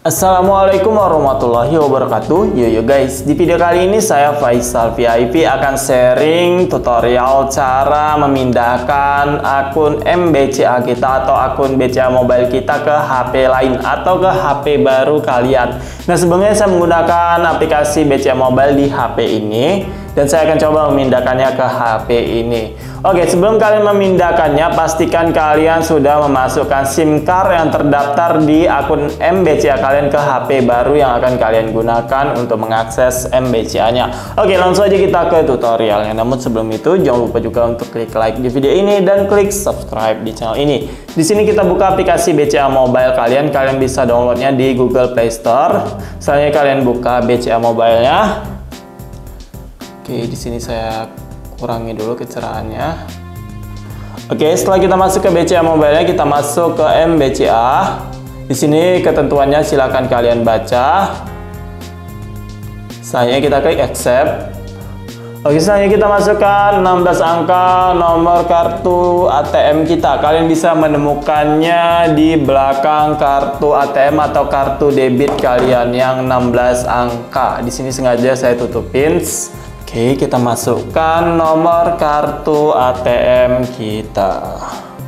Assalamualaikum warahmatullahi wabarakatuh. Yo guys, di video kali ini saya Faisal VIP akan sharing tutorial cara memindahkan akun MBCA kita atau akun BCA Mobile kita ke HP lain atau ke HP baru kalian. Nah, sebelumnya saya menggunakan aplikasi BCA Mobile di HP ini dan saya akan coba memindahkannya ke HP ini. Oke, sebelum kalian memindahkannya, pastikan kalian sudah memasukkan SIM card yang terdaftar di akun MBCA kalian ke HP baru yang akan kalian gunakan untuk mengakses MBCA-nya. Oke, langsung aja kita ke tutorialnya. Namun sebelum itu, jangan lupa juga untuk klik like di video ini dan klik subscribe di channel ini. Di sini kita buka aplikasi BCA Mobile kalian. Kalian bisa downloadnya di Google Play Store. Selanjutnya kalian buka BCA Mobile-nya. Oke, di sini saya kurangi dulu kecerahannya. Oke, setelah kita masuk ke BCA Mobile-nya, kita masuk ke MBCA. Di sini ketentuannya silakan kalian baca. Selanjutnya kita klik accept. Oke, selanjutnya kita masukkan 16 angka nomor kartu ATM kita. Kalian bisa menemukannya di belakang kartu ATM atau kartu debit kalian yang 16 angka. Di sini sengaja saya tutupin. Oke, kita masukkan nomor kartu ATM kita.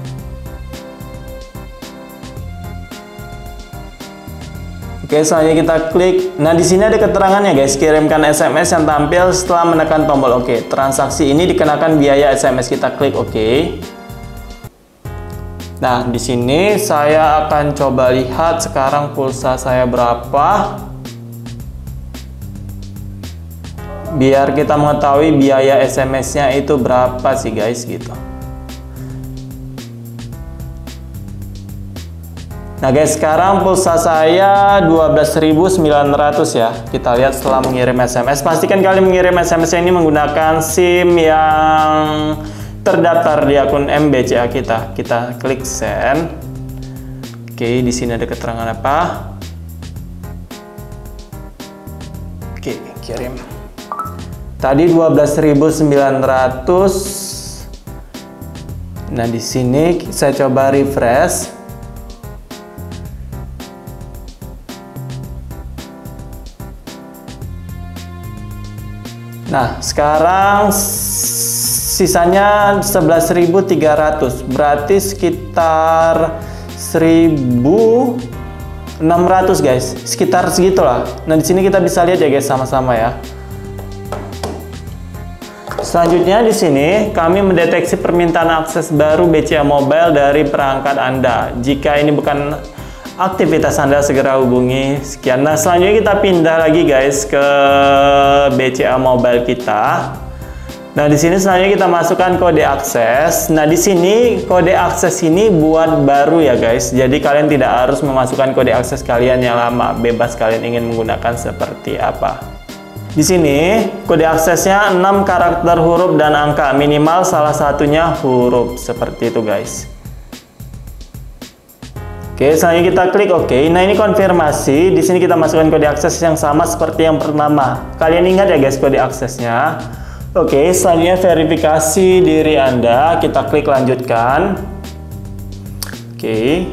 Oke, selanjutnya kita klik. Nah, di sini ada keterangannya guys, kirimkan SMS yang tampil setelah menekan tombol OK. Transaksi ini dikenakan biaya SMS, kita klik OK. Nah, di sini saya akan coba lihat sekarang pulsa saya berapa. Biar kita mengetahui biaya SMS-nya itu berapa sih guys gitu. Nah guys, sekarang pulsa saya 12.900 ya. Kita lihat setelah mengirim SMS. Pastikan kalian mengirim SMS ini menggunakan SIM yang terdaftar di akun MBCA kita. Kita klik send. Oke, di sini ada keterangan apa? Oke, kirim. Tadi 12.900. Nah, di sini saya coba refresh. Nah, sekarang sisanya 11.300. Berarti sekitar 1.600 guys. Sekitar segitulah. Nah, di sini kita bisa lihat ya guys sama-sama ya. Selanjutnya di sini kami mendeteksi permintaan akses baru BCA Mobile dari perangkat Anda. Jika ini bukan aktivitas Anda, segera hubungi. Sekian. Nah, selanjutnya kita pindah lagi guys ke BCA Mobile kita. Nah, di sini selanjutnya kita masukkan kode akses. Nah, di sini kode akses ini buat baru ya guys. Jadi kalian tidak harus memasukkan kode akses kalian yang lama. Bebas kalian ingin menggunakan seperti apa. Di sini kode aksesnya 6 karakter huruf dan angka, minimal salah satunya huruf, seperti itu guys. Oke, selanjutnya kita klik OK. Nah, ini konfirmasi. Di sini kita masukkan kode akses yang sama seperti yang pertama. Kalian ingat ya guys kode aksesnya. Oke, selanjutnya verifikasi diri Anda. Kita klik lanjutkan. Oke.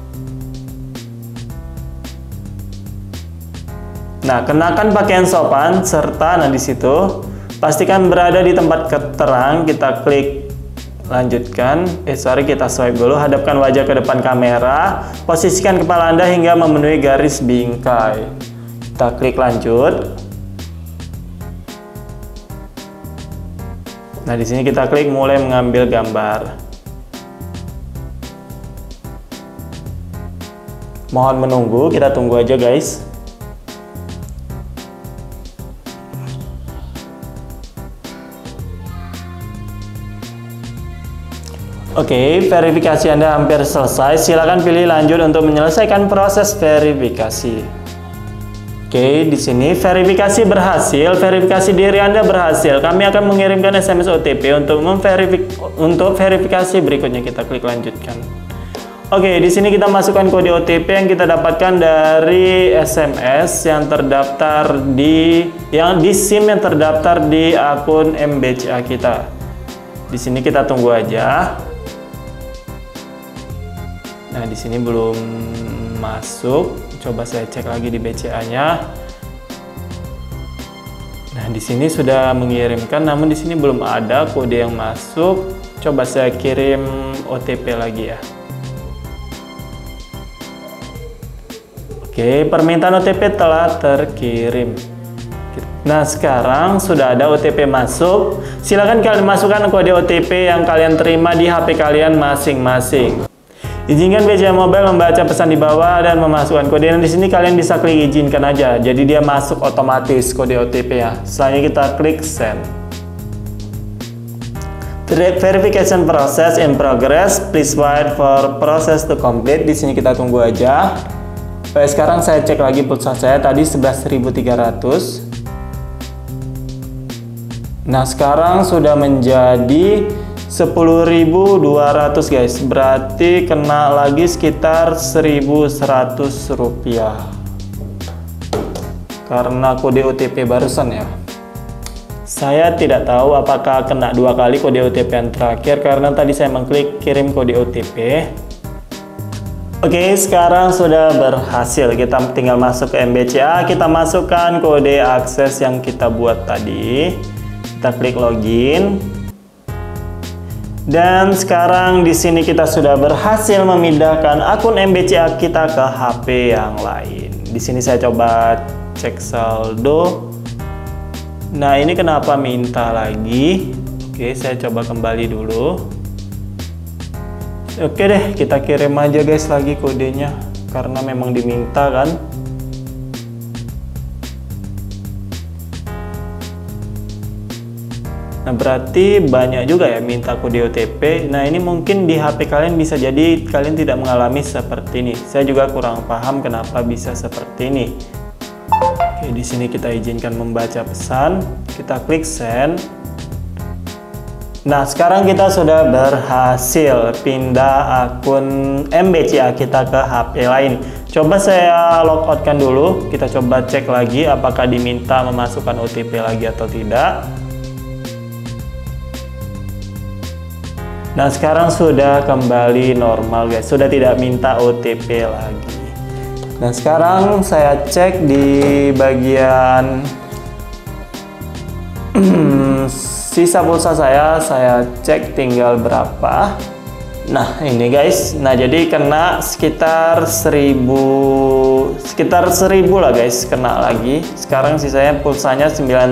Nah, kenakan pakaian sopan serta di situ pastikan berada di tempat terang. Kita klik lanjutkan. Kita swipe dulu. Hadapkan wajah ke depan kamera. Posisikan kepala Anda hingga memenuhi garis bingkai. Kita klik lanjut. Nah, di sini kita klik mulai mengambil gambar. Mohon menunggu, kita tunggu aja guys. Oke, verifikasi Anda hampir selesai. Silakan pilih lanjut untuk menyelesaikan proses verifikasi. Oke, di sini verifikasi berhasil. Verifikasi diri Anda berhasil. Kami akan mengirimkan SMS OTP untuk verifikasi berikutnya. Kita klik lanjutkan. Oke, di sini kita masukkan kode OTP yang kita dapatkan dari SMS yang terdaftar di SIM yang terdaftar di akun MBCA kita. Di sini kita tunggu aja. Nah, di sini belum masuk, Coba saya cek lagi di BCA-nya. Nah, di sini sudah mengirimkan, namun di sini belum ada kode yang masuk. Coba saya kirim OTP lagi ya. Oke, permintaan OTP telah terkirim. Nah, sekarang sudah ada OTP masuk. Silakan kalian masukkan kode OTP yang kalian terima di HP kalian masing-masing. Izinkan BCA Mobile membaca pesan di bawah dan memasukkan kode. Dan di sini kalian bisa klik izinkan aja. Jadi dia masuk otomatis kode OTP ya. Selanjutnya kita klik send. Verification process in progress. Please wait for process to complete. Di sini kita tunggu aja. Oke, sekarang saya cek lagi pulsa saya tadi 11.300. Nah, sekarang sudah menjadi 10.200 guys, berarti kena lagi sekitar 1.100 rupiah karena kode OTP barusan ya. Saya tidak tahu apakah kena 2 kali kode OTP yang terakhir karena tadi saya mengklik kirim kode OTP. Oke, sekarang sudah berhasil. Kita tinggal masuk ke MBCA, kita masukkan kode akses yang kita buat tadi. Kita klik login. Dan sekarang di sini kita sudah berhasil memindahkan akun MBCA kita ke HP yang lain. Di sini saya coba cek saldo. Nah, ini kenapa minta lagi? Oke, saya coba kembali dulu. Oke deh, kita kirim aja guys lagi kodenya karena memang diminta kan. Nah, berarti banyak juga ya minta kode OTP. Nah, ini mungkin di HP kalian bisa jadi kalian tidak mengalami seperti ini. Saya juga kurang paham kenapa bisa seperti ini. Oke, di sini kita izinkan membaca pesan. Kita klik send. Nah, sekarang kita sudah berhasil pindah akun MBCA kita ke HP lain. Coba saya logoutkan dulu. Kita coba cek lagi apakah diminta memasukkan OTP lagi atau tidak. Nah, sekarang sudah kembali normal guys, sudah tidak minta OTP lagi. Nah, sekarang saya cek di bagian sisa pulsa saya cek tinggal berapa. Nah, ini guys, nah jadi kena sekitar 1.000 lah guys, kena lagi. Sekarang sisanya pulsanya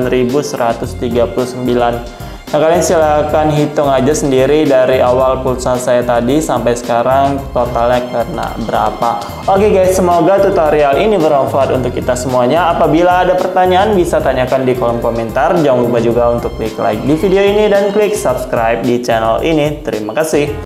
9.139. Nah, kalian silahkan hitung aja sendiri dari awal pulsa saya tadi sampai sekarang totalnya kena berapa. Oke guys, semoga tutorial ini bermanfaat untuk kita semuanya. Apabila ada pertanyaan bisa tanyakan di kolom komentar. Jangan lupa juga untuk klik like di video ini dan klik subscribe di channel ini. Terima kasih.